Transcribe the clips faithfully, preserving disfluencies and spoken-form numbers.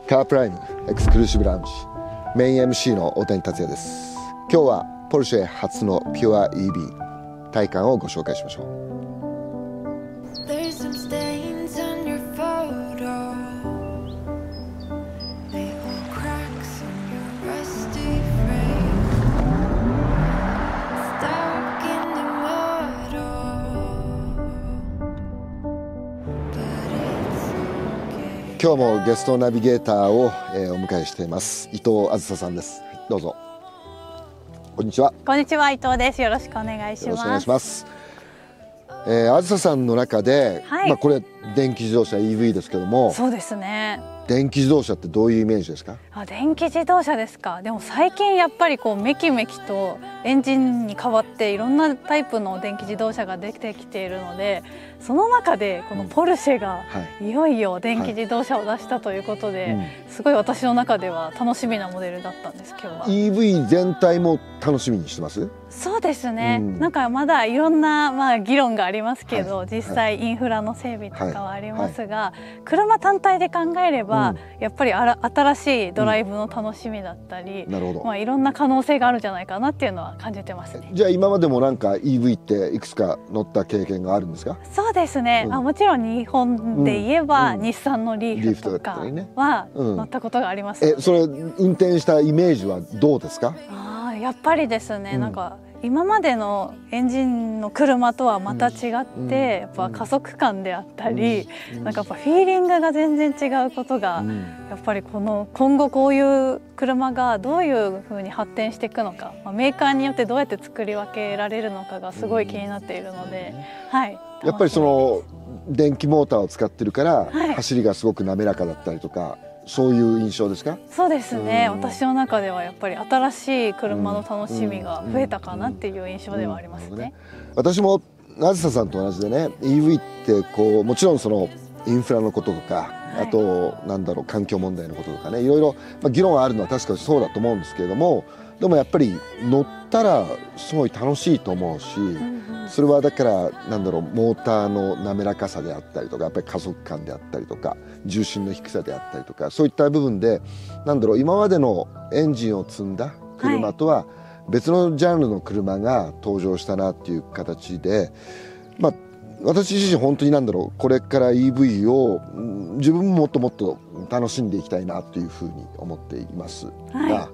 カープライムエクスクルーシブラウンジメイン エムシー の大谷達也です。今日はポルシェ初のピュア イーブイ タイカンをご紹介しましょう。今日もゲストナビゲーターを、えー、お迎えしています伊藤あずささんです。どうぞ。こんにちは。 こんにちは、伊藤です。よろしくお願いします。 よろしくお願いします。えー、あずささんの中で、はい、まあこれ電気自動車 イーブイ ですけども。 そうですね。 電気自動車ってどういうイメージですか？ あ、電気自動車ですか。でも最近やっぱりこうめきめきとエンジンに変わっていろんなタイプの電気自動車が出てきているので、その中でこのポルシェがいよいよ電気自動車を出したということで、はいはい、すごい私の中では楽しみなモデルだったんです今日は。 イーブイ 全体も楽しみにしてます？ そうですね、うん、なんかまだいろんな、まあ、議論がありますけど、はい、実際インフラの整備とかはありますが、はいはい、車単体で考えれば、うん、やっぱりあら新しいドライブの楽しみだったり、うん、なるほど、まあ、いろんな可能性があるんじゃないかなっていうのは感じてますね。 じゃあ今までもなんか イーブイ っていくつか乗った経験があるんですか？ そうですね、うん、あもちろん日本で言えば、うん、日産のリーフとかは乗ったことがあります、ね。 えそれ運転したイメージはどうですか？ あやっぱりですね、うん、なんか今までのエンジンの車とはまた違って、うん、やっぱ加速感であったり、うん、なんかやっぱフィーリングが全然違うことが、うん、やっぱりこの今後こういう車がどういうふうに発展していくのか、まあ、メーカーによってどうやって作り分けられるのかがすごい気になっているので、うん、はい、 やっぱりその電気モーターを使ってるから、はい、走りがすごく滑らかだったりとか。そういう印象ですか？ そうですね、私の中ではやっぱり新しい車の楽しみが増えたかなっていう印象ではありますね。 私もあずささんと同じでね、 イーブイ ってこうもちろんそのインフラのこととか、はい、あとなんだろう環境問題のこととかね、いろいろ、まあ、議論があるのは確かにそうだと思うんですけれども、でもやっぱり乗ったらすごい楽しいと思うし、うんうん、それはだからなんだろうモーターの滑らかさであったりとか、やっぱり加速感であったりとか重心の低さであったりとか、そういった部分でなんだろう今までのエンジンを積んだ車とは別のジャンルの車が登場したなっていう形で、まあ私自身本当になんだろうこれから イーブイ を自分ももっともっと楽しんでいきたいなというふうに思っていますが、はい、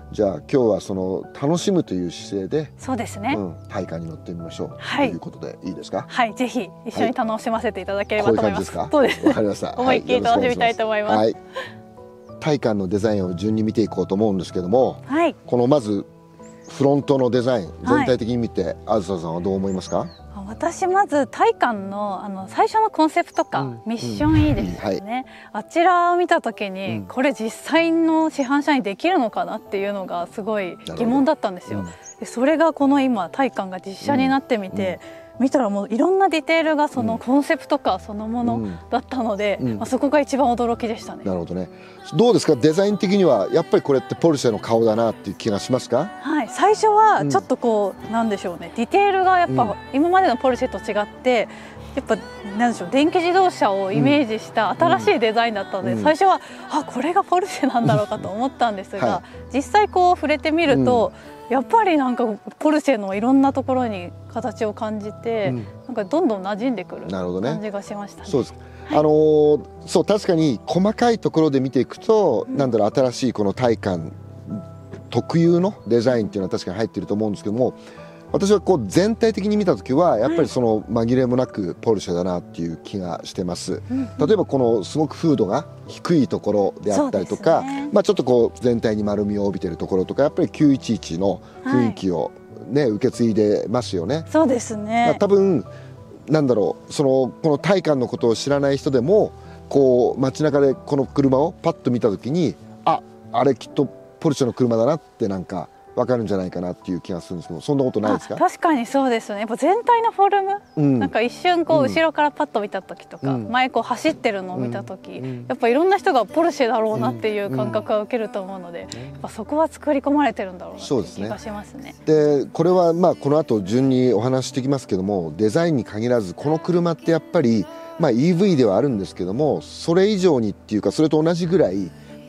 じゃあ今日はその楽しむという姿勢でそうですね、うん、 タイカンに乗ってみましょう、はい、ということでいいですか？ はい、ぜひ一緒に楽しませていただければと思います。 はい、こういう感じですか？そうです。わかりました。 思いっきり楽しみたいと思います。はい、 タイカンのデザインを順に見ていこうと思うんですけども、 はい、 このまずフロントのデザイン全体的に見て、はい、あずささんはどう思いますか？ 私まずタイカン の, あの最初のコンセプトカー、うん、ミッション イー ですよね、はい、あちらを見た時に、うん、これ実際の市販車にできるのかなっていうのがすごい疑問だったんですよ、うん、でそれがこの今タイカンが実車になってみて、うん見たらもういろんなディテールがそのコンセプトカーそのものだったので、うんうんまあ、そこが一番驚きでしたね。 なるほどね。どうですかデザイン的にはやっぱりこれってポルシェの顔だなっていう気がしますか？ はい、最初はちょっとこう、うん、なんでしょうねディテールがやっぱ今までのポルシェと違ってやっぱなんでしょう電気自動車をイメージした新しいデザインだったので、うん、最初はあこれがポルシェなんだろうかと思ったんですが、はい、実際こう触れてみると、うん、やっぱりなんかポルシェのいろんなところに形を感じて、うん、なんかどんどん馴染んでくる感じがしましたね。 そうです。はい、あのー、そう確かに細かいところで見ていくと、うん、なんだろう新しいこのタイカン特有のデザインっていうのは確かに入っていると思うんですけども、私はこう全体的に見た時はやっぱりその紛れもなくポルシェだなっていう気がしてます、うん、例えばこのすごく風度が低いところであったりとか、ねまあ、ちょっとこう全体に丸みを帯びているところとかやっぱりきゅういちいちの雰囲気を、ねはい、受け継いでますよね。 そうですね。 多分なんだろうそのこのタイカンのことを知らない人でもこう街中でこの車をパッと見た時にああれきっとポルシェの車だなってなんか分かるんじゃないかなっていう気がするんですけど、そんなことないですか？ 確かにそうですね。やっぱ全体のフォルム、うん、なんか一瞬こう後ろからパッと見た時とか、うん、前こう走ってるのを見た時、うん、やっぱいろんな人がポルシェだろうなっていう感覚は受けると思うので、やっぱそこは作り込まれてるんだろうなっていう気がしますね。 でこれはまあこの後順にお話してきますけども、デザインに限らずこの車ってやっぱりまあ イーブイ ではあるんですけども、それ以上にっていうかそれと同じぐらい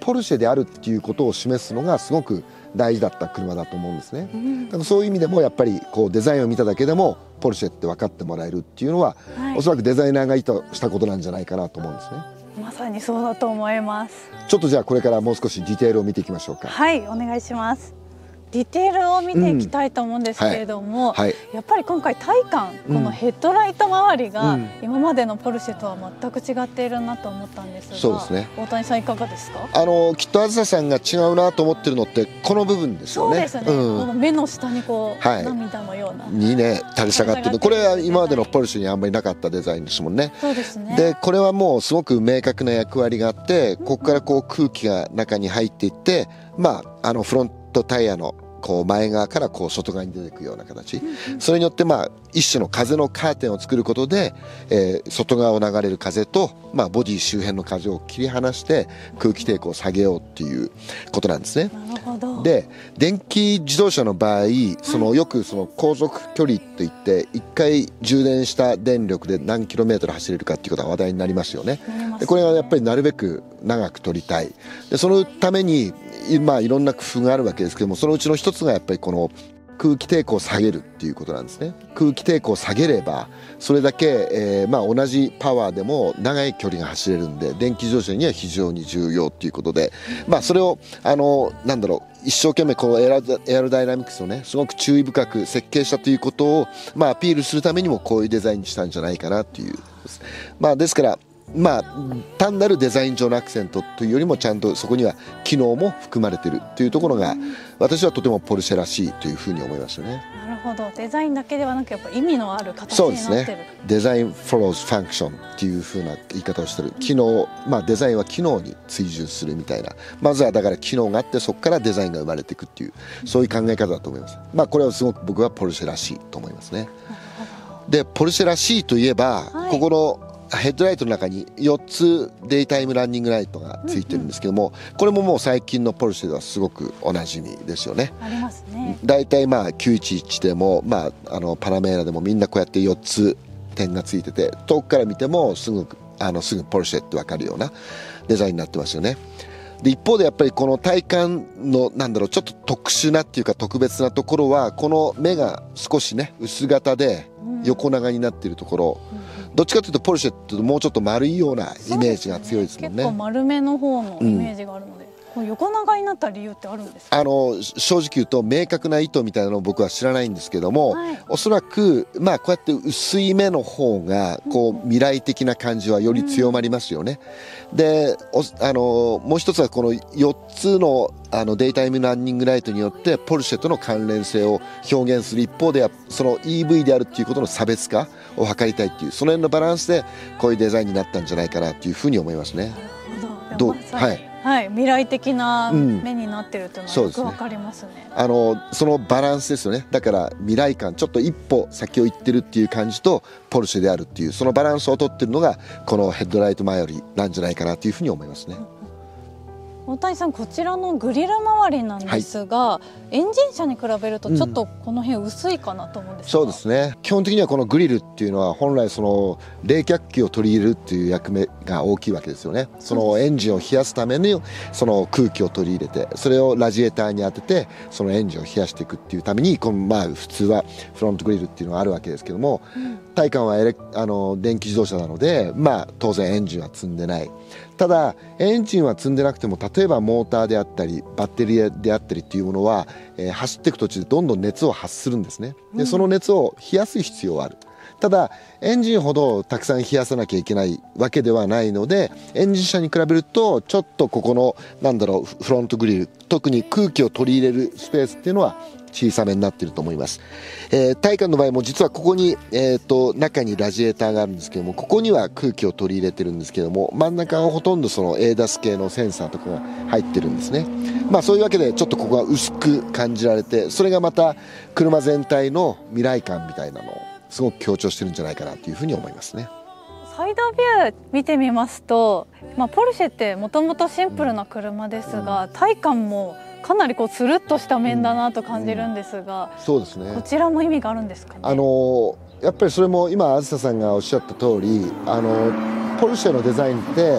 ポルシェであるっていうことを示すのがすごく大事だった車だと思うんですね。だからそういう意味でもやっぱりこうデザインを見ただけでもポルシェって分かってもらえるっていうのは、はい、おそらくデザイナーが意図したことなんじゃないかなと思うんですね。 まさにそうだと思います。 ちょっとじゃあこれからもう少しディテールを見ていきましょうか。 はい、お願いします。ディテールを見ていきたいと思うんですけれども、うんはいはい、やっぱり今回体感、このヘッドライト周りが今までのポルシェとは全く違っているなと思ったんですが、そうですね、大谷さんいかがですか？ あのきっとあずささんが違うなと思ってるのってこの部分ですよね。 そうですね、うん、この目の下にこう、はい、涙のようなにね垂れ下がってる、これは今までのポルシェにあんまりなかったデザインですもんね。 そうですね。 でこれはもうすごく明確な役割があって、ここからこう空気が中に入っていって、まああのフロントタイヤのこう前側からこう外側に出ていくような形、それによってまあ一種の風のカーテンを作ることで、えー、外側を流れる風と、まあ、ボディ周辺の風を切り離して空気抵抗を下げようっていうことなんですね。 なるほど。 で電気自動車の場合、そのよくその航続距離といっていっかい充電した電力で何キロメートル走れるかっていうことが話題になりますよね。でこれはやっぱりなるべく長く取りたい。でそのためにまあいろんな工夫があるわけですけども、そのうちの一つがやっぱりこの空気抵抗を下げるっていうことなんですね。空気抵抗を下げればそれだけ、えー、まあ同じパワーでも長い距離が走れるんで、電気自動車には非常に重要っていうことで、まあそれをあのなんだろう一生懸命このエアエアロダイナミクスをねすごく注意深く設計したということを、まあ、アピールするためにもこういうデザインにしたんじゃないかなっていう、まあですからまあ単なるデザイン上のアクセントというよりもちゃんとそこには機能も含まれているというところが私はとてもポルシェらしいというふうに思いましたね。 なるほど。デザインだけではなくやっぱ意味のある形になってる。 そうですね。デザイン follows function っていうふうな言い方をしてる。機能、まあデザインは機能に追従するみたいな。まずはだから機能があってそこからデザインが生まれていくっていうそういう考え方だと思います。まあこれはすごく僕はポルシェらしいと思いますね。でポルシェらしいといえば、はい、ここのヘッドライトの中によっつデイタイムランニングライトがついてるんですけども、これももう最近のポルシェではすごくおなじみですよね。 ありますね。 だいたいまあきゅういちいちでも、まあ、あのパナメーラでもみんなこうやってよっつ点がついてて、遠くから見てもすぐあのすぐポルシェって分かるようなデザインになってますよね。で一方でやっぱりこの体感のなんだろうちょっと特殊なっていうか特別なところは、この目が少しね薄型で横長になっているところ、うん、どっちかというとポルシェってもうちょっと丸いようなイメージが強いですもんね。 結構丸めの方のイメージがあるので、うん、横長になった理由ってあるんですか？ あの正直言うと明確な意図みたいなのを僕は知らないんですけども、はい、おそらくまあこうやって薄い目の方がこう未来的な感じはより強まりますよね。うん、でおあのもう一つはこのよっつのあのデイタイムランニングライトによってポルシェとの関連性を表現する一方で、その イーブイ であるっていうことの差別化を図りたいっていう、その辺のバランスでこういうデザインになったんじゃないかなというふうに思いますね。 なるほど。どう、はい、はい、未来的な目になってるというのはよくわかりますね。うん、 あのそのバランスですよね。だから未来感、ちょっと一歩先を行ってるっていう感じとポルシェであるっていう、そのバランスを取ってるのがこのヘッドライト周りなんじゃないかなというふうに思いますね。うん、 大谷さん、こちらのグリル周りなんですが、はい、エンジン車に比べるとちょっとこの辺薄いかなと思うんですが、 うん、そうですね。基本的にはこのグリルっていうのは本来その冷却器を取り入れるっていう役目が大きいわけですよね。そのエンジンを冷やすためにその空気を取り入れて、それをラジエーターに当ててそのエンジンを冷やしていくっていうために、このまあ普通はフロントグリルっていうのがあるわけですけども、うん、体感はエレあの電気自動車なので、まあ当然エンジンは積んでない。ただエンジンは積んでなくても、例えばモーターであったりバッテリーであったりっていうものは、えー、走っていく途中でどんどん熱を発するんですね。でその熱を冷やす必要はある。ただエンジンほどたくさん冷やさなきゃいけないわけではないので、エンジン車に比べるとちょっとここのなんだろうフロントグリル、特に空気を取り入れるスペースっていうのは小さめになっていると思います。えー、体感の場合も実はここに、えー、と中にラジエーターがあるんですけども、ここには空気を取り入れてるんですけども、真ん中はほとんどその エーダス 系のセンサーとかが入ってるんですね。まあそういうわけでちょっとここが薄く感じられて、それがまた車全体の未来感みたいなのをすごく強調してるんじゃないかなというふうに思いますね。 サイドビュー見てみますと、まあ、ポルシェってもともとシンプルな車ですが、うん、体感もかなりこうつるっとした面だなと感じるんですが、 うん、そうですね。 こちらも意味があるんですかね。 あのやっぱりそれも今あずささんがおっしゃった通り、あのポルシェのデザインって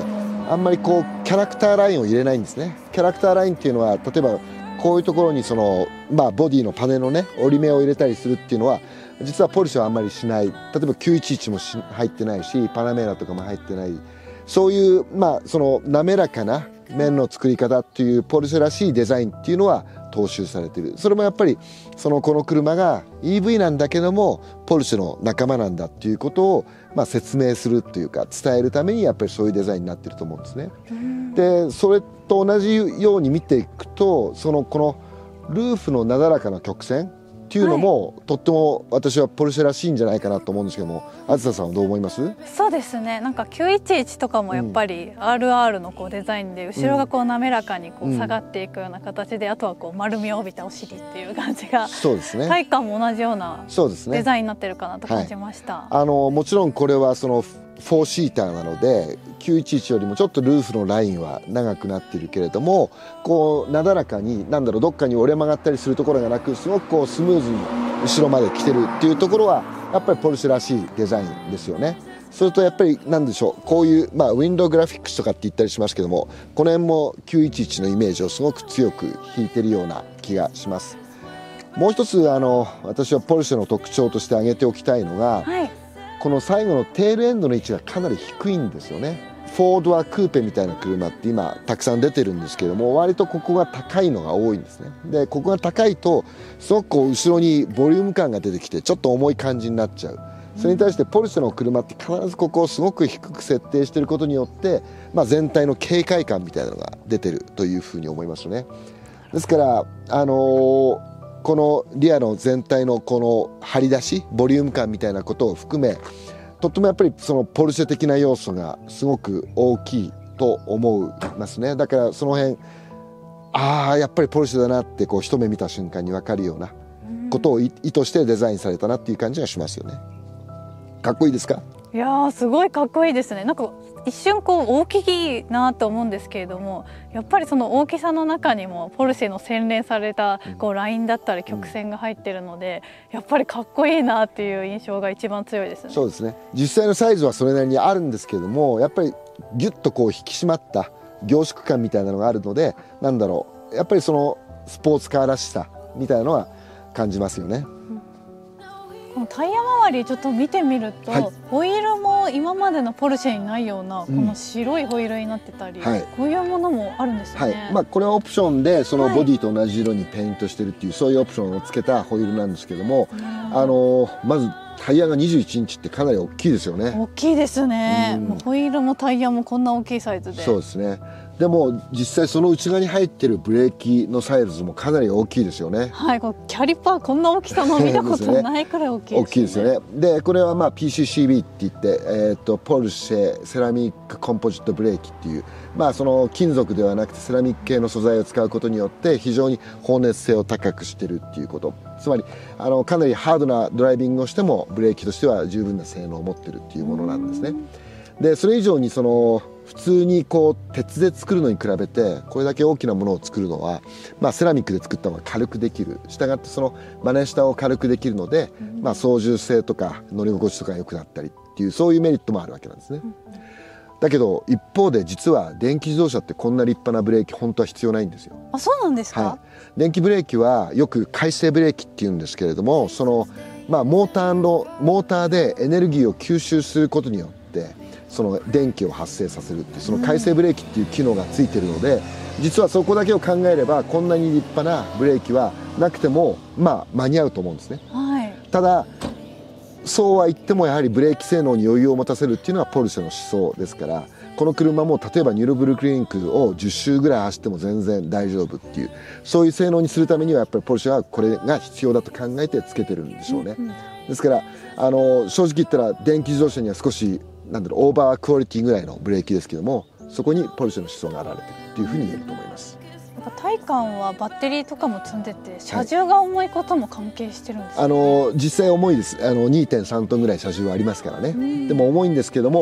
あんまりこうキャラクターラインを入れないんですね。キャラクターラインっていうのは例えばこういうところにその、まあ、ボディのパネのね折り目を入れたりするっていうのは実はポルシェはあんまりしない。例えばきゅういちいちもし入ってないしパナメラとかも入ってない、そういうまあその滑らかな面の作り方っていうポルシェらしいデザインっていうのは踏襲されている。それもやっぱりそのこの車が イーブイ なんだけどもポルシェの仲間なんだっていうことをまあ説明するというか伝えるためにやっぱりそういうデザインになってると思うんですね。でそれと同じように見ていくとそのこのルーフのなだらかな曲線っていうのも、はい、とっても私はポルシェらしいんじゃないかなと思うんですけども、あずささんはどう思います？ そうですね、なんかきゅういちいちとかもやっぱり アールアール のこうデザインで後ろがこう滑らかにこう下がっていくような形で、うん、あとはこう丸みを帯びたお尻っていう感じが、そうですね、体感も同じようなデザインになってるかなと感じました。はい、 あのもちろんこれはそのフォーシーターなのできゅういちいちよりもちょっとルーフのラインは長くなっているけれども、こうなだらかになんだろうどっかに折れ曲がったりするところがなくすごくこうスムーズに後ろまで来てるっていうところはやっぱりポルシェらしいデザインですよね。それとやっぱりなんでしょう、こういう、まあ、ウィンドウグラフィックスとかって言ったりしますけども、この辺もきゅういちいちのイメージをすごく強く引いてるような気がします。もう一つあの私はポルシェの特徴として挙げておきたいのが、はい、この最後のテールエンドの位置がかなり低いんですよね。フォードはクーペみたいな車って今たくさん出てるんですけども、割とここが高いのが多いんですね。でここが高いとすごくこう後ろにボリューム感が出てきてちょっと重い感じになっちゃう。それに対してポルシェの車って必ずここをすごく低く設定していることによって、まあ、全体の軽快感みたいなのが出てるというふうに思いますね。ですからあのーこのリアの全体のこの張り出しボリューム感みたいなことを含め、とってもやっぱりそのポルシェ的な要素がすごく大きいと思いますね。だからその辺ああやっぱりポルシェだなってこう一目見た瞬間に分かるようなことを意図してデザインされたなっていう感じがしますよね。かっこいいですか？ いやーすごいかっこいいですね。なんか一瞬こう大きいなと思うんですけれども、やっぱりその大きさの中にもポルシェの洗練されたこうラインだったり曲線が入ってるので、やっぱりかっこいいなっていう印象が一番強いですね。 そうですね。実際のサイズはそれなりにあるんですけれども、やっぱりギュッとこう引き締まった凝縮感みたいなのがあるので、なんだろうやっぱりそのスポーツカーらしさみたいなのは感じますよね。 このタイヤ周りちょっと見てみると、はい、ホイールも今までのポルシェにないようなこの白いホイールになってたり、うんはい、こういうものもあるんですよね。 はい、まあ、これはオプションでそのボディと同じ色にペイントしてるっていう、はい、そういうオプションをつけたホイールなんですけども、あのまずタイヤがにじゅういちインチってかなり大きいですよね。 大きいですね。もうホイールもタイヤもこんな大きいサイズで。 そうですね。でも実際その内側に入ってるブレーキのサイズもかなり大きいですよね。 はい、このキャリパーこんな大きさの見たことないくらい大きいですね。 大きいですよね。でこれはまあ ピーシーシービー って言って、えー、とポルシェセラミックコンポジットブレーキっていう、まあその金属ではなくてセラミック系の素材を使うことによって非常に放熱性を高くしてるっていうこと。つまりあのかなりハードなドライビングをしてもブレーキとしては十分な性能を持ってるっていうものなんですね。でそれ以上にその普通にこう鉄で作るのに比べてこれだけ大きなものを作るのは、まあ、セラミックで作った方が軽くできる。したがってそのマネ下を軽くできるので、まあ、操縦性とか乗り心地とかが良くなったりっていうそういうメリットもあるわけなんですね。だけど一方で実は電気自動車ってこんな立派なブレーキ本当は必要ないんですよ。 あ、そうなんですか？ はい、電気ブレーキはよく回生ブレーキっていうんですけれども、その、まあ、モーターのモーターでエネルギーを吸収することによってその電気を発生させるっていうその回生ブレーキっていう機能がついてるので、実はそこだけを考えればこんなに立派なブレーキはなくてもまあ間に合うと思うんですね。はい、ただそうは言ってもやはりブレーキ性能に余裕を持たせるっていうのはポルシェの思想ですから、この車も例えばニュルブルクリンクをじゅっ周ぐらい走っても全然大丈夫っていうそういう性能にするためにはやっぱりポルシェはこれが必要だと考えてつけてるんでしょうね。うんうん、ですからあの正直言ったら電気自動車には少しなんだろうオーバークオリティぐらいのブレーキですけども、そこにポルシェの思想が現れてるっていうふうに言えると思います。 なんか体感はバッテリーとかも積んでて車重が重いことも関係してるんですかね。 はい、あの実際重いです。あの にてんさんトンぐらい車重はありますからね。でも重いんですけども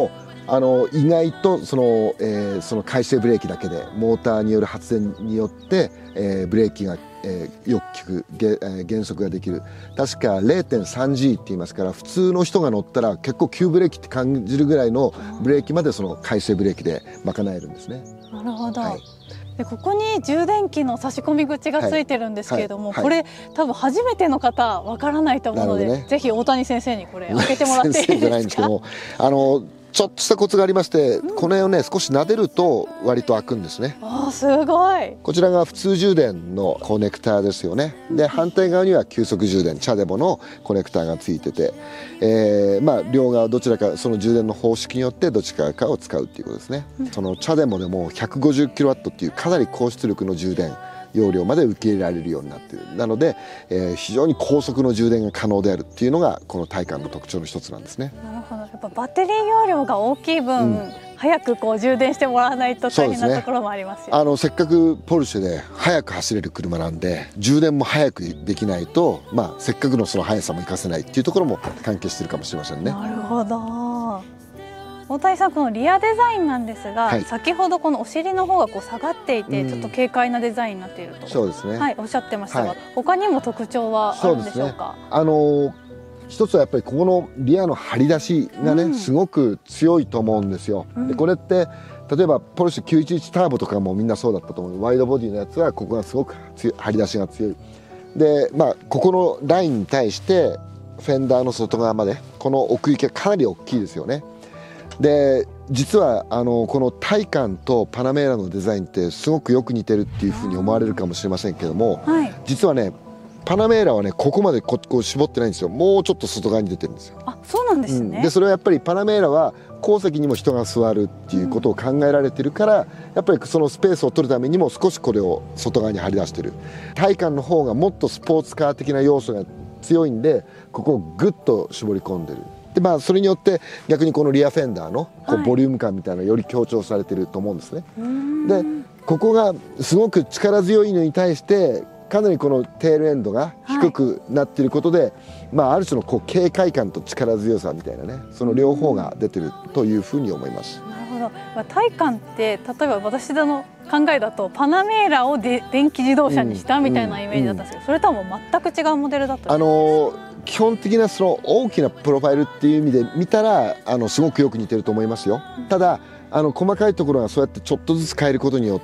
あの意外とその、えー、その回生ブレーキだけでモーターによる発電によって、えー、ブレーキが、えー、よく効く、げえー、減速ができる。確か れいてんさんジー って言いますから、普通の人が乗ったら結構急ブレーキって感じるぐらいのブレーキまでその回生ブレーキで賄えるんですね。 なるほど、 はい、 でここに充電器の差し込み口がついてるんですけれども、 はいはいはい、 これ多分初めての方わからないと思うので、ね、ぜひ大谷先生にこれ開けてもらっていいですか。先生じゃないんですけども、 あのちょっとしたコツがありまして、うん、この辺をね少し撫でると割と開くんですね。 あーすごい。 こちらが普通充電のコネクターですよね。で反対側には急速充電チャデモのコネクターがついてて、えー、まあ両側どちらかその充電の方式によってどちらかを使うっていうことですね、うん、そのチャデモでも ひゃくごじゅっキロワット っていうかなり高出力の充電容量まで受け入れられるようになっている。なので、えー、非常に高速の充電が可能であるっていうのがこのタイカンの特徴の一つなんですね。 なるほど。やっぱバッテリー容量が大きい分、うん、早くこう充電してもらわないと大変なところもありますよね。 あのせっかくポルシェで速く走れる車なんで、充電も早くできないと、まあ、せっかくのその速さも活かせないっていうところも関係してるかもしれませんね。 なるほど。大谷さん、このリアデザインなんですが、はい、先ほどこのお尻の方がこう下がっていて、うん、ちょっと軽快なデザインになっていると、 そうですね、 はい、おっしゃってましたが、 はい、 他にも特徴はあるんでしょうか。 そうですね、あの一つはやっぱりここのリアの張り出しがね、うん、すごく強いと思うんですよ、うん、でこれって例えばポルシェきゅういちいちターボとかもみんなそうだったと思う。ワイドボディのやつはここがすごく強い、張り出しが強いで、まあ、ここのラインに対してフェンダーの外側までこの奥行きがかなり大きいですよね。で実はあのこのタイカンとパナメーラのデザインってすごくよく似てるっていうふうに思われるかもしれませんけども、はい、実はねパナメーラはねここまでここう絞ってないんですよ。もうちょっと外側に出てるんですよ。 あ、そうなんですね、 うん、でそれはやっぱりパナメーラは後席にも人が座るっていうことを考えられてるから、うん、やっぱりそのスペースを取るためにも少しこれを外側に張り出してる。タイカンの方がもっとスポーツカー的な要素が強いんでここをグッと絞り込んでる。でまあ、それによって逆にこのリアフェンダーのこうボリューム感みたいなのがより強調されてると思うんですね、はい、でここがすごく力強いのに対してかなりこのテールエンドが低くなっていることで、はい、まあ、ある種のこう軽快感と力強さみたいなね、その両方が出てるというふうに思います。 なるほど。タイカンって例えば私の考えだとパナメーラをで電気自動車にしたみたいなイメージだったんですけど、うんうん、それとはもう全く違うモデルだったんですか。 あのー基本的なその大きなプロファイルっていう意味で見たらあのすごくよく似てると思いますよ。ただあの細かいところがそうやってちょっとずつ変えることによって、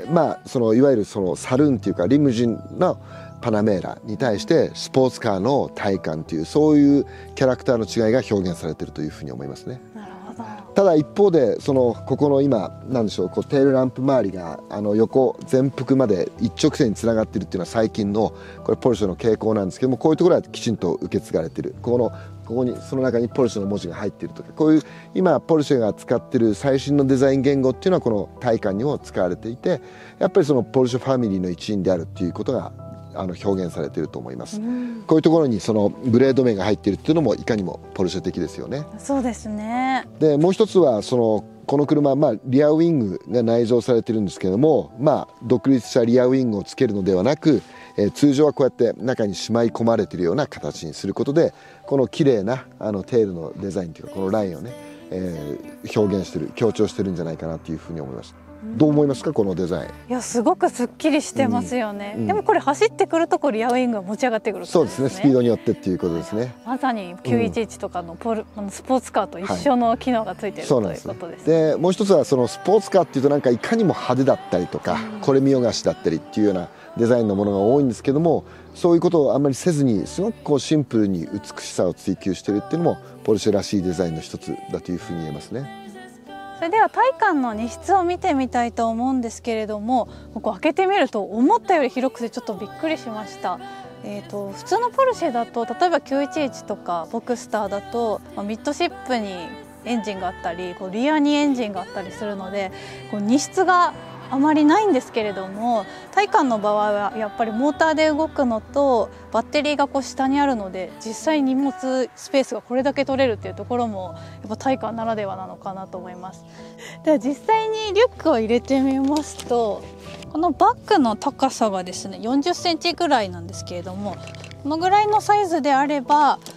まあ、そのいわゆるそのサルーンっていうかリムジンのパナメーラに対してスポーツカーのタイカンっていうそういうキャラクターの違いが表現されているというふうに思いますね。 なるほど。 ただ一方でそのここの今なんでしょう、こうテールランプ周りがあの横全幅まで一直線につながっているっていうのは最近のこれポルシェの傾向なんですけども、こういうところはきちんと受け継がれている。ここのここにその中にポルシェの文字が入っているとか、こういう今ポルシェが使っている最新のデザイン言語っていうのはこのタイカンにも使われていて、やっぱりそのポルシェファミリーの一員であるっていうことがあの表現されていると思います、うん、こういうところにそのブレード面が入っているっていうのもいかにもポルシェ的ですよね。 そうですね。 でもう一つはそのこの車、まあ、リアウィングが内蔵されているんですけども、まあ、独立したリアウィングをつけるのではなく、えー、通常はこうやって中にしまい込まれているような形にすることでこの綺麗なあのテールのデザインというかこのラインをね、えー、表現してる強調してるんじゃないかなというふうに思います。どう思いますかこのデザイン。 いやすごくすっきりしてますよね、うんうん、でもこれ走ってくるとこうリアウィングが持ち上がってくる、ね、 そうですね、スピードによってっていうことですね。 まさにきゅういちいちとかのポル、うん、スポーツカーと一緒の機能がついている、はい、ということです、ね、 でもう一つはそのスポーツカーっていうとなんかいかにも派手だったりとか、うん、これ見よがしだったりっていうようなデザインのものが多いんですけども、そういうことをあんまりせずにすごくこうシンプルに美しさを追求しているっていうのもポルシェらしいデザインの一つだというふうに言えますね。 それではタイカンの荷室を見てみたいと思うんですけれども、ここ開けてみると思ったより広くてちょっとびっくりしました。えーと、普通のポルシェだと例えばきゅういちいちとかボクスターだと、まあ、ミッドシップにエンジンがあったりこうリアにエンジンがあったりするのでこう荷室があまりないんですけれども、タイカンの場合はやっぱりモーターで動くのとバッテリーがこう下にあるので実際荷物スペースがこれだけ取れるっていうところもやっぱタイカンならではなのかなと思います。では実際にリュックを入れてみますと、このバッグの高さがですねよんじゅっセンチぐらいなんですけれども、このぐらいのサイズであれば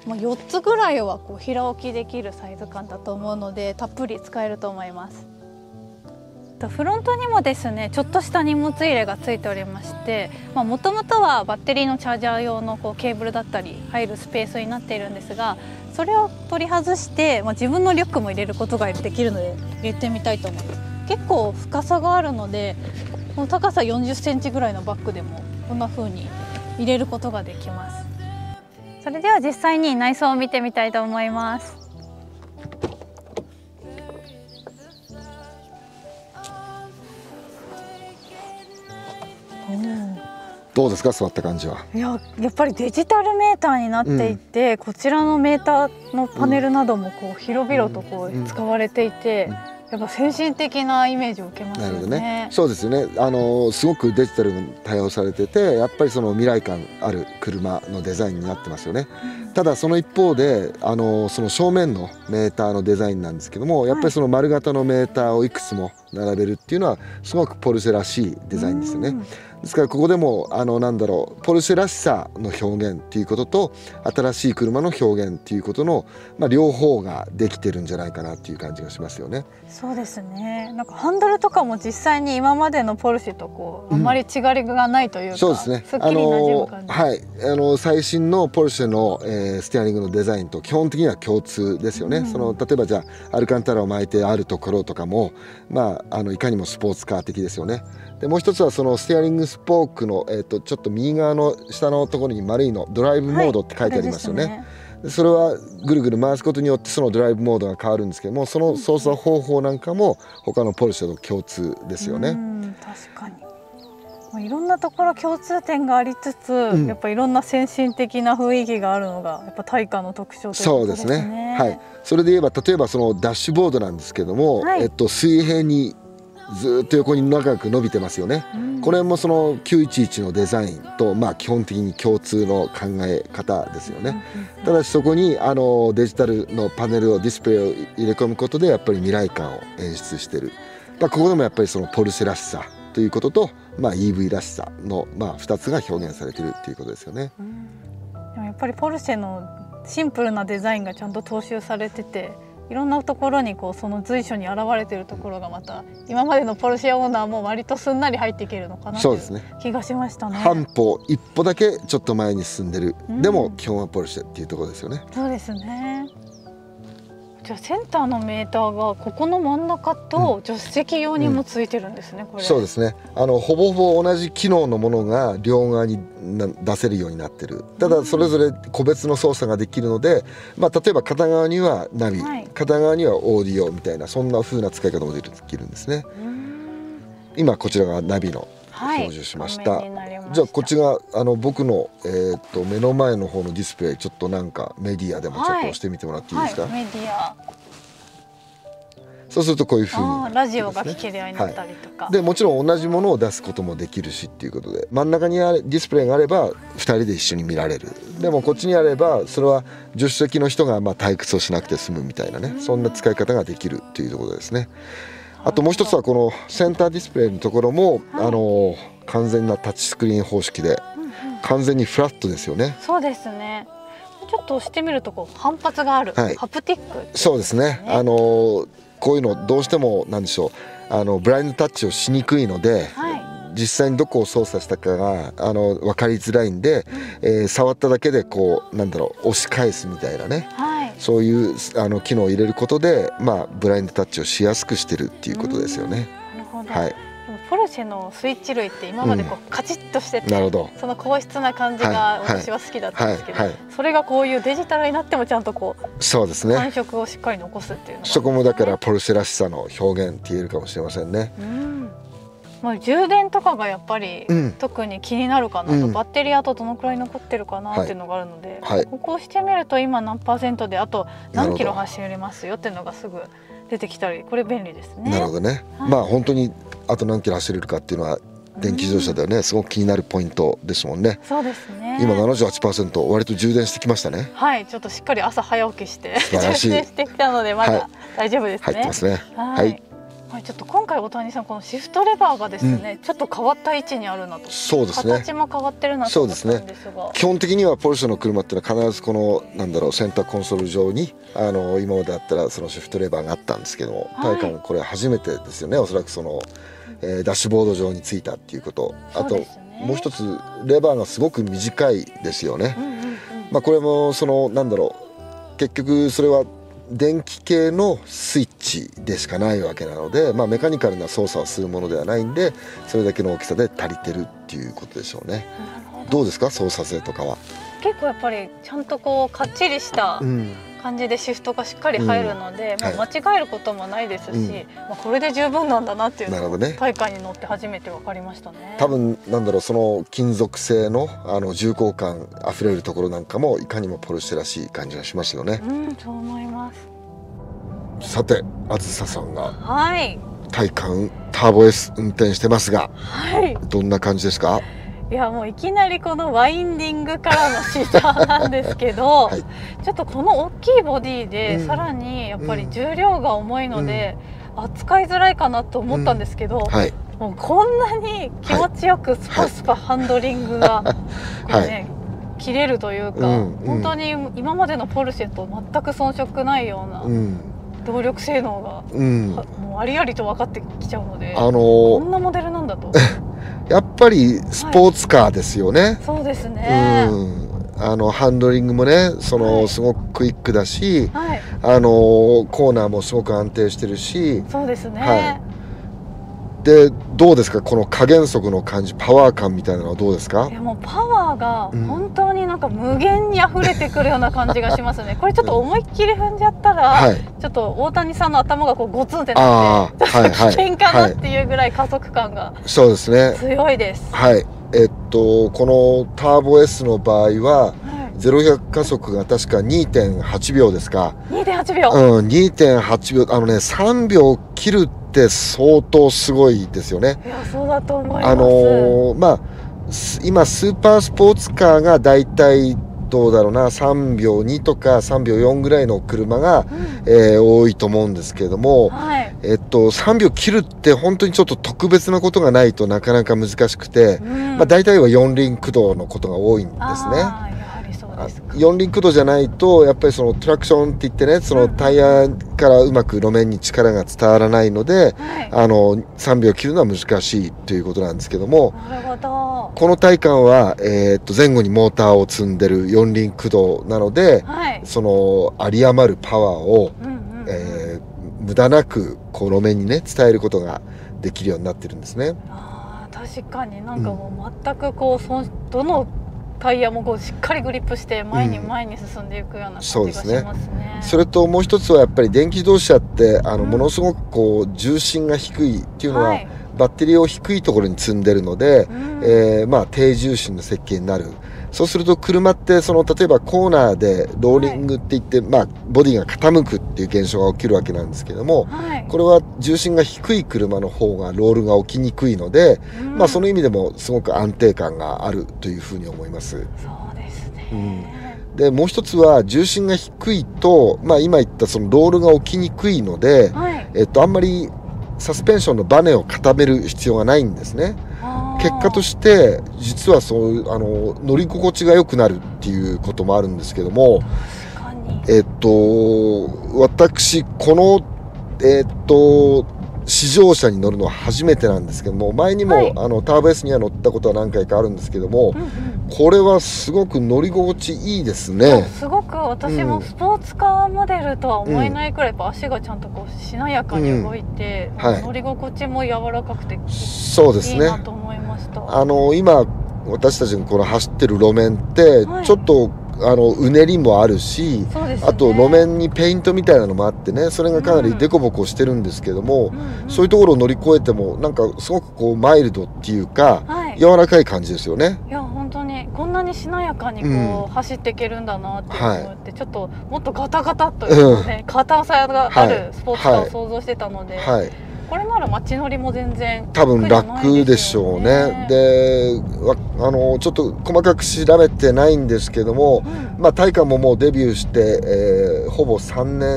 まあ、よっつぐらいはこう平置きできるサイズ感だと思うのでたっぷり使えると思います。フロントにもですねちょっとした荷物入れがついておりまして、もともとはバッテリーのチャージャー用のこうケーブルだったり入るスペースになっているんですが、それを取り外して、まあ、自分のリュックも入れることができるので入れてみたいと思います。結構深さがあるのでこの高さよんじゅっセンチぐらいのバッグでもこんな風に入れることができます。それでは実際に内装を見てみたいと思います。 どうですか、座った感じは。 いや、やっぱりデジタルメーターになっていて、うん、こちらのメーターのパネルなどもこう広々とこう使われていて、うんうん、やっぱ先進的なイメージを受けますよね。なるほどね。 そうですよね。あのすごくデジタルに対応されてて、やっぱりその未来感ある車のデザインになってますよね。うん、ただその一方で、あのその正面のメーターのデザインなんですけども、やっぱりその丸型のメーターをいくつも並べるっていうのはすごくポルシェらしいデザインですよね。ですからここでもあのなんだろうポルシェらしさの表現っていうことと新しい車の表現っていうことの、まあ、両方ができてるんじゃないかなっていう感じがしますよね。 そうですね。なんかハンドルとかも実際に今までのポルシェとこうあまり違いがないというか、うん、 そうですね。 すっきり馴染む感じ。 あのはい、あの最新のポルシェの、えー、ステアリングのデザインと基本的には共通ですよね。うん、その例えばじゃあアルカンタラを巻いてあるところとかも、まあ、あのいかにもスポーツカー的ですよね。でもう一つはそのステアリングスポークの、えー、とちょっと右側の下のところに丸いのドライブモードって書いてありますよね。はい、そ, ねそれはぐるぐる回すことによってそのドライブモードが変わるんですけども、その操作方法なんかも他のポルシェと共通ですよね。 うん確かにいろんなところ共通点がありつつ、うん、やっぱりいろんな先進的な雰囲気があるのがやっぱタイカの特徴ということですね。 そうですね。はい。それで言えば例えばそのダッシュボードなんですけども、はい、えっと水平にずっと横に長く伸びてますよね。うん、これもそのきゅういちいちのデザインと、まあ、基本的に共通の考え方ですよね。ただしそこにあのデジタルのパネルをディスプレイを入れ込むことでやっぱり未来感を演出してる、まあ、ここでもやっぱりそのポルシェらしさということと、まあ、イーブイ らしさの、まあ、ふたつが表現されているっていうことですよね。うん、 でもやっぱりポルシェのシンプルなデザインがちゃんと踏襲されてて、いろんなところにこうその随所に現れているところがまた今までのポルシェオーナーも割とすんなり入っていけるのかなという気がしましたね。 半歩一歩だけちょっと前に進んでる、うん、でも基本はポルシェっていうところですよね。 そうですね。じゃあセンターのメーターがここの真ん中と助手席用にもついてるんですね。うん、これそうですね。あのほぼほぼ同じ機能のものが両側に出せるようになってる。ただそれぞれ個別の操作ができるので、まあ、例えば片側にはナビ、はい、片側にはオーディオみたいなそんな風な使い方もできるんですね。今こちらがナビの表示しました。はい、じゃあこっちがあの僕の、えー、と目の前の方のディスプレイちょっとなんかメディアでもちょっと押してみてもらっていいですか。 はいはい、メディアそうするとこういうふうに、 ね、ラジオが聴けるようになったりとか、 はい、でもちろん同じものを出すこともできるしっていうことで、真ん中にあれディスプレイがあればふたりで一緒に見られる。でもこっちにあればそれは助手席の人がまあ退屈をしなくて済むみたいなね、そんな使い方ができるっていうところですね。あともう一つはこのセンターディスプレイのところも、はい、あの完全なタッチスクリーン方式で、うんうん、完全にフラットですよね。 そうですね。ちょっと押してみるとこう反発がある、はい、ハプティック、ね、 そうですね。あのこういうのどうしてもなんでしょう、あのブラインドタッチをしにくいので、はい、実際にどこを操作したかがあの分かりづらいんで、うんえー、触っただけでこうなんだろう押し返すみたいなね、はい、そういうあの機能を入れることで、まあ、ブラインドタッチをしやすくしてるっていうことですよね。 なるほど。 はい。 ポルシェのスイッチ類って今までこうカチッとしてて、 なるほど、 その硬質な感じが私は好きだったんですけど、それがこういうデジタルになってもちゃんとこうそうですね、 感触をしっかり残すっていうのが、 そこもだからポルシェらしさの表現って言えるかもしれませんね。 うん、まあ、充電とかがやっぱり特に気になるかなと、うん、バッテリーあとどのくらい残ってるかなっていうのがあるので、はいはい、ここをしてみると今何パーセントであと何キロ走れますよっていうのがすぐ出てきたり、これ便利ですね。 なるほどね、はい、まあ本当にあと何キロ走れるかっていうのは電気自動車ではねすごく気になるポイントですもんね。 そうですね。 今 ななじゅうはちパーセント 割と充電してきましたね。 はい、ちょっとしっかり朝早起きして素晴らしい充電してきたのでまだ大丈夫ですね。 入ってますね。はい、はい。 はい、ちょっと今回大谷さんこのシフトレバーがですね、うん、ちょっと変わった位置にあるなと。 そうですね。 形も変わってるなと思ったんですが。そうですね。 基本的にはポルシェの車っていうのは必ずこのなんだろうセンターコンソール上にあの今まであったらそのシフトレバーがあったんですけども、はい、タイカンこれ初めてですよね。おそらくその、えー、ダッシュボード上についたっていうこと。あと、ね、もう一つレバーがすごく短いですよね。うんうんうん、まあこれもそのなんだろう結局それは電気系のスイッチでしかないわけなので、まあ、メカニカルな操作をするものではないんでそれだけの大きさで足りてるっていうことでしょうね。どうですか操作性とかは。結構やっぱりちゃんとこうかっちりした感じでシフトがしっかり入るので、うん、まあ、間違えることもないですし、うん、まあ、これで十分なんだなっていうのを大会に乗って初めて分かりましたね。 多分なんだろうその金属製のあの重厚感あふれるところなんかもいかにもポルシェらしい感じがしますよね。 うん、そう思います。 さてあずささんがはいタイカンターボ S 運転してますが、 はい、 どんな感じですか。 いやもういきなりこのワインディングからのシーターなんですけど、はい、ちょっとこの大きいボディで、うん、さらにやっぱり重量が重いので、うん、扱いづらいかなと思ったんですけど、うん、はい、もうこんなに気持ちよくスパスパハンドリングが、こうね、はい、切れるというか、うん、本当に今までのポルシェと全く遜色ないような、うん、動力性能が、うん、もうありありと分かってきちゃうので、あのー、こんなモデルなんだとやっぱりスポーツカーですよね、はい、 そうですね、 うん、あのハンドリングもねその、はい、すごくクイックだし、はい、あのコーナーもすごく安定してるし。 そうですね、 はい、でどうですかこの加減速の感じパワー感みたいなのはどうですか。 いやもうパワーが本当になんか無限に溢れてくるような感じがしますね。これちょっと思いっきり踏んじゃったら、はい、ちょっと大谷さんの頭がこうゴツンってなってちょっと危険かなっていうぐらい加速感がそうですね強いです。 はい、えっとこのターボ S の場合は、ゼロひゃく加速が確か にてんはち 秒ですか。 にてんはち 秒、 うん、にてんはち 秒あのねさんびょう切るって相当すごいですよね。 いやそうだと思います。 あのー、まあ今スーパースポーツカーがだいたいどうだろうなさんびょうにとかさんびょうよんぐらいの車が、うん、えー、多いと思うんですけれども、はい、えっと、さんびょう切るって本当にちょっと特別なことがないとなかなか難しくて、うん、まあ、大体は四輪駆動のことが多いんですね。四輪駆動じゃないとやっぱりそのトラクションって言ってねそのタイヤからうまく路面に力が伝わらないので、はい、あのさんびょう切るのは難しいということなんですけども、 なるほどこのタイカンは、えー、っと前後にモーターを積んでる四輪駆動なので、はい、その有り余るパワーを、うんうんうん、えー、無駄なくこう路面にね伝えることができるようになってるんですね。 あ確かになんかもう全くこう、うん、どのタイヤもこうしっかりグリップして前に前に進んでいくような感じがしますね。うん、そうですね。 それともう一つはやっぱり電気自動車ってあのものすごくこう重心が低いっていうのは、はい、バッテリーを低いところに積んでるので、うん、えー、まあ低重心の設計になる。そうすると車ってその例えばコーナーでローリングっていって、はい、まあ、ボディが傾くっていう現象が起きるわけなんですけども、はい、これは重心が低い車の方がロールが起きにくいので、うん、まあ、その意味でもすごく安定感があるというふうに思います。 そうですね、 うん、でもう一つは重心が低いと、まあ、今言ったそのロールが起きにくいので、はい、えっと、あんまりサスペンションのバネを固める必要がないんですね。結果として実はそういうあの乗り心地が良くなるっていうこともあるんですけども、えっと私このえっと試乗車に乗るのは初めてなんですけども、前にも、はい、あのターボ S には乗ったことは何回かあるんですけども、うんうん、これはすごく乗り心地いいですね。 すごく私もスポーツカーモデルとは思えないくらい、うん、やっぱ足がちゃんとこうしなやかに動いて、うん、はい、乗り心地も柔らかくてそうですね、いいなと思いました。 あの今私たちがこの走ってる路面ってちょっと、はい、あのうねりもあるし、ね、あと路面にペイントみたいなのもあってね、それがかなりデコボコしてるんですけども、うん、そういうところを乗り越えてもなんかすごくこうマイルドっていうか、はい、柔らかい感じですよね。 いや本当にこんなにしなやかにこう、うん、走っていけるんだなって思って、はい、ちょっともっとガタガタというね、うん、硬さがあるスポーツカーを想像してたので、はいはい、これなら街乗りも全然多分楽でしょうね。であのちょっと細かく調べてないんですけども、うん、まあタイカンももうデビューして、えー、ほぼさんねん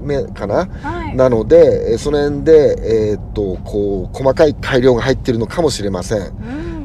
めかな、 はい、 なのでその辺で、えー、っとこう細かい改良が入ってるのかもしれません、うん、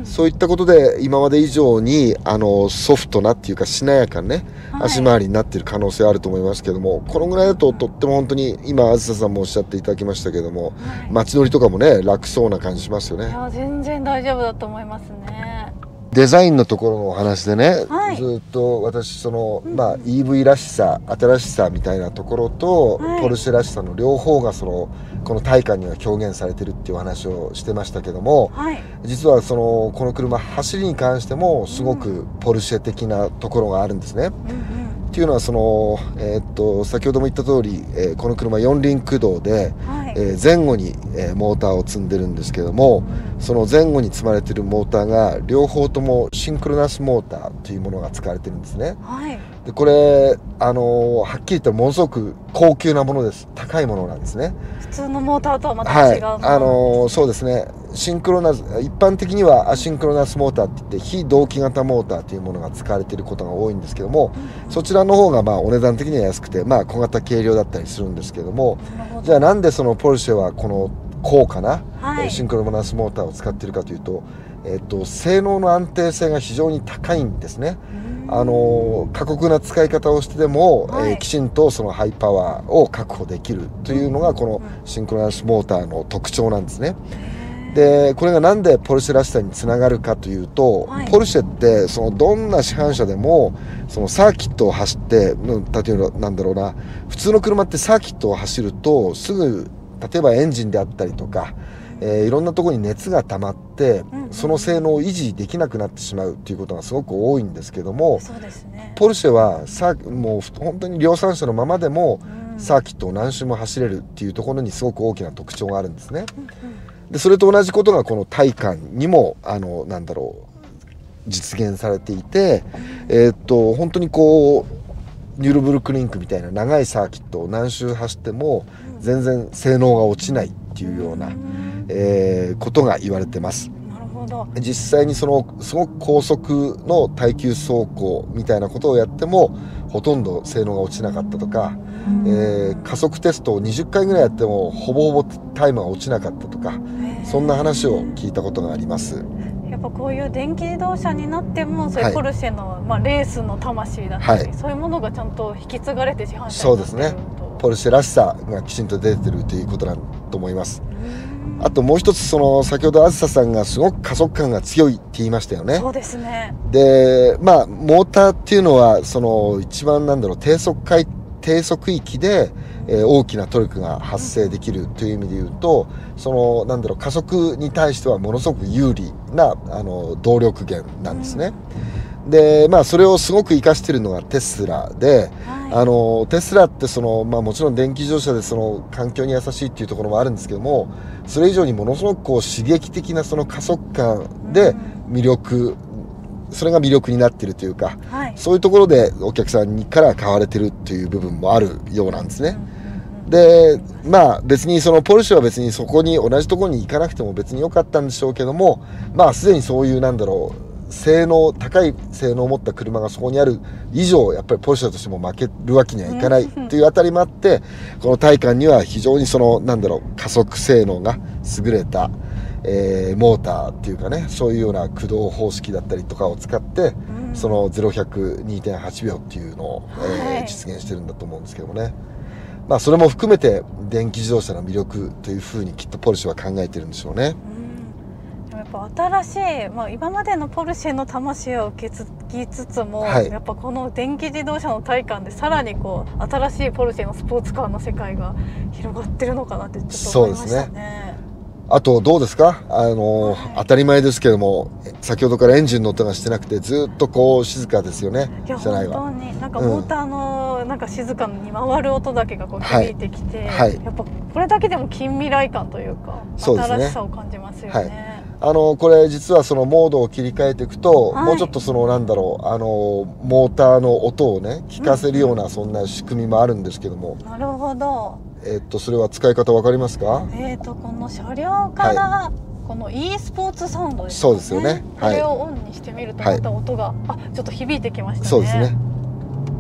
そういったことで今まで以上にあのソフトなっていうかしなやかなね、はい、足回りになっている可能性あると思いますけども、このぐらいだととっても本当に今あずささんもおっしゃっていただきましたけども、はい、街乗りとかもね楽そうな感じしますよね。 いや全然大丈夫だと思いますね。 デザインのところのお話でね、 はい、 ずっと私その、まあ、イーブイ らしさ新しさみたいなところと、はい、ポルシェらしさの両方がそのこの体感には表現されてるっていうお話をしてましたけども、はい、実はそのこの車走りに関してもすごくポルシェ的なところがあるんですね。うんうんっていうのはその、えー、っと先ほども言った通り、えー、この車四輪駆動で、はいえー、前後に、えー、モーターを積んでるんですけども、その前後に積まれているモーターが両方ともシンクロナスモーターというものが使われてるんですね。はい、でこれ、あのー、はっきり言ったらものすごく高級なものです。高いものなんですね。 普通のモーターとはまた違うものなんですね。はい、あのー、そうですね。シンクロナス一般的にはアシンクロナスモーターっていって非同期型モーターというものが使われていることが多いんですけども、うん、そちらの方がまあお値段的には安くて、まあ、小型軽量だったりするんですけども、じゃあなんでそのポルシェはこの高価な、はい、シンクロナスモーターを使っているかというと、えっと、性能の安定性が非常に高いんですね。あの過酷な使い方をしてでも、はい、えー、きちんとそのハイパワーを確保できるというのがこのシンクロナスモーターの特徴なんですね。でこれがなんでポルシェらしさにつながるかというと、はい、ポルシェってそのどんな市販車でもそのサーキットを走って例えばなんだろうな普通の車ってサーキットを走るとすぐ例えばエンジンであったりとか、えー、いろんなところに熱が溜まって、うんうん、その性能を維持できなくなってしまうということがすごく多いんですけども、 そうですね、 ポルシェはさもう本当に量産車のままでも、うん、サーキットを何周も走れるっていうところにすごく大きな特徴があるんですね。うんうん、でそれと同じことがこの体感にもあのなんだろう実現されていて、えー、っと本当にこうニュールブルクリンクみたいな長いサーキットを何周走っても全然性能が落ちないっていうような、えー、ことが言われてます。 なるほど。 実際にそのすごく高速の耐久走行みたいなことをやってもほとんど性能が落ちなかったとか、えー、加速テストをにじゅっかいぐらいやってもほぼほぼタイムが落ちなかったとか、そんな話を聞いたことがあります。 やっぱこういう電気自動車になってもそういうポルシェの、はい、まあ、レースの魂だったり、はい、そういうものがちゃんと引き継がれて市販車になっていると。 そうですね、ポルシェらしさがきちんと出てるということだと思います。あともう一つ、その先ほどあずささんがすごく加速感が強いって言いましたよね。 そうですね。 でまあモーターっていうのはその一番なんだろう低速回低速域で、えー、大きなトルクが発生できるという意味で言うと、そのなんだろう加速に対してはものすごく有利なあの動力源なんですね。でまあそれをすごく活かしているのがテスラで、はい、あのテスラってその、まあ、もちろん電気自動車でその環境に優しいっていうところもあるんですけども、それ以上にものすごくこう刺激的なその加速感で魅力、うん、それが魅力になっているというか、はい、そういうところでお客さんにから買われてるという部分もあるようなんですね。うん、でまあ別にそのポルシェは別にそこに同じところに行かなくても別に良かったんでしょうけども、まあすでにそういうなんだろう性能高い性能を持った車がそこにある以上やっぱりポルシェとしても負けるわけにはいかないというあたりもあって、この体感には非常にそのなんだろう加速性能が優れた、えー、モーターっていうかね、そういうような駆動方式だったりとかを使ってそのゼロひゃく にてんはちびょうっていうのを、えー、実現してるんだと思うんですけどもね。まあそれも含めて電気自動車の魅力というふうにきっとポルシェは考えてるんでしょうね。 やっぱ新しい、まあ、今までのポルシェの魂を受け継ぎつつも、はい、やっぱこの電気自動車の体感でさらにこう新しいポルシェのスポーツカーの世界が広がってるのかなってちょっと思いましたね。そうですね。 あとどうですか、あの、はい、当たり前ですけども先ほどからエンジンの音がしてなくてずっとこう静かですよね。 いや車内は本当になんかモーターのなんか静かに回る音だけがこう響いてきて、はいはい、やっぱこれだけでも近未来感というか新しさを感じますよね。はい、 あのこれ実はそのモードを切り替えていくと、はい、もうちょっとそのなんだろうあのモーターの音をね聞かせるようなそんな仕組みもあるんですけども、 うん、なるほど。 えっとそれは使い方わかりますか？ えっとこの車両から、はい、この e スポーツサウンドですね。 そうですよね。 これをオンにしてみるとまた音が、はい、あちょっと響いてきましたね。そうですね。 はい、あのこれ実はそのモードを切り替えていくともうちょっとそのなんだろうあのモーターの音をね聞かせるようなそんな仕組みもあるんですけども、それは使い方わかりますか？えっとそれはえーとこの車両から、 はい、 この e スポーツサウンドですね。 そうですね。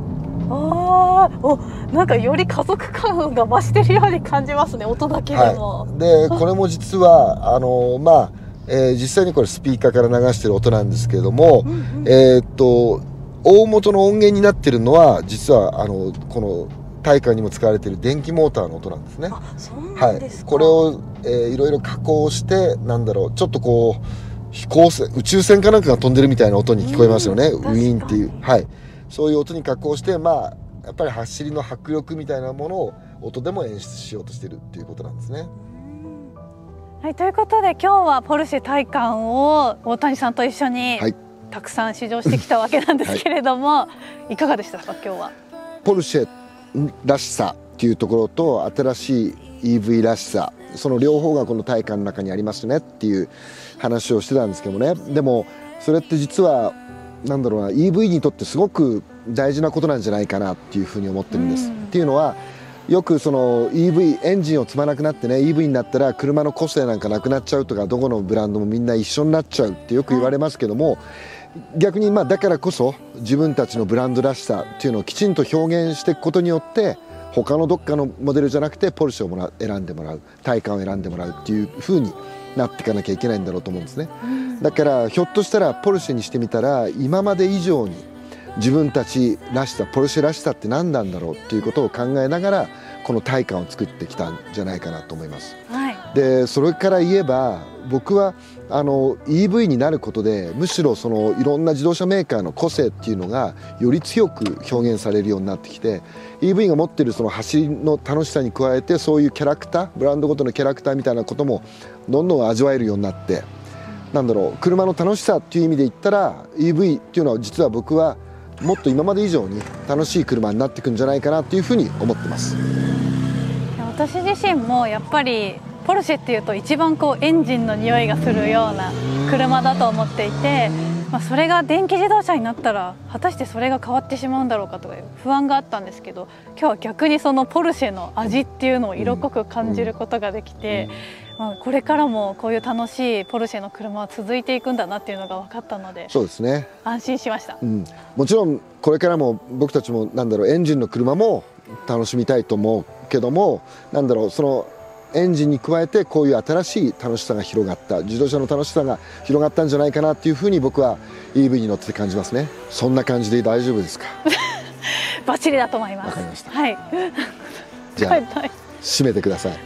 ああ、お、なんかより家族感が増してるように感じますね、音だけでも。 はい、でこれも実はあのまあ、えー、実際にこれスピーカーから流してる音なんですけれども、うんうん、えー、っと大元の音源になってるのは実はあのこの大観にも使われている電気モーターの音なんですね。 あ、そうなんですか。 はい、これを、えー、いろいろ加工してなんだろう、ちょっとこう飛行船宇宙船かなんかが飛んでるみたいな音に聞こえますよね、ウィーンっていう、はい、そういう音に加工して、まあやっぱり走りの迫力みたいなものを音でも演出しようとしてるっていうことなんですね。 はい、ということで今日はポルシェ大観を大谷さんと一緒に、はい、たくさん試乗してきたわけなんですけれども、はい、いかがでしたか今日は。 ポルシェらしさっていうところと新しい イーブイ らしさ、その両方がこの大観の中にありますねっていう話をしてたんですけどもね。でもそれって実はなんだろうな、 イーブイ にとってすごく大事なことなんじゃないかなっていうふうに思ってるんです。っていうのはよくその イーブイ エンジンを積まなくなってね イーブイ になったら車の個性なんかなくなっちゃうとか、どこのブランドもみんな一緒になっちゃうってよく言われますけども、逆にまあだからこそ自分たちのブランドらしさっていうのをきちんと表現していくことによって他のどっかのモデルじゃなくてポルシェをもら選んでもらう、大観を選んでもらうっていう風になっていかなきゃいけないんだろうと思うんですね。だからひょっとしたらポルシェにしてみたら今まで以上に自分たちらしさ、ポルシェらしさって何なんだろうっていうことを考えながらこの大観を作ってきたんじゃないかなと思います。はい、でそれから言えば僕はあの イーブイ になることでむしろそのいろんな自動車メーカーの個性っていうのがより強く表現されるようになってきて、 イーブイ が持っているその走りの楽しさに加えてそういうキャラクター、ブランドごとのキャラクターみたいなこともどんどん味わえるようになって、なんだろう、車の楽しさっていう意味で言ったら イーブイ っていうのは実は僕はもっと今まで以上に楽しい車になっていくんじゃないかなっていうふうに思ってます。 私自身もやっぱりポルシェっていうと一番こうエンジンの匂いがするような車だと思っていて、まあ、それが電気自動車になったら果たしてそれが変わってしまうんだろうかとかいう不安があったんですけど、今日は逆にそのポルシェの味っていうのを色濃く感じることができて、まあ、これからもこういう楽しいポルシェの車は続いていくんだなっていうのが分かったので、 そうですね、 安心しました。 うん、もちろんこれからも僕たちもなんだろうエンジンの車も楽しみたいと思うけども、なんだろうそのエンジンに加えてこういう新しい楽しさが広がった、自動車の楽しさが広がったんじゃないかなっていうふうに僕は イーブイ に乗って感じますね。そんな感じで大丈夫ですか？ バッチリだと思います。 わかりました。 はい。 じゃあ締めてください。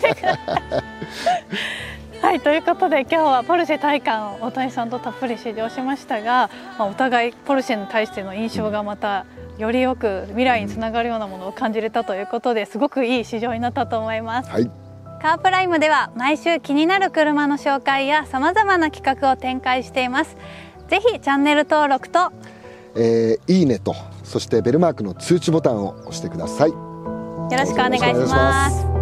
はい、ということで今日はポルシェ大観を大谷さんとたっぷり試乗しましたが、まあ、お互いポルシェに対しての印象がまたよりよく未来につながるようなものを感じれたということで、すごくいい試乗になったと思います。はい、カープライムでは毎週気になる車の紹介やさまざまな企画を展開しています。ぜひチャンネル登録と、 えー、いいねとそしてベルマークの通知ボタンを押してください。 よろしくお願いします。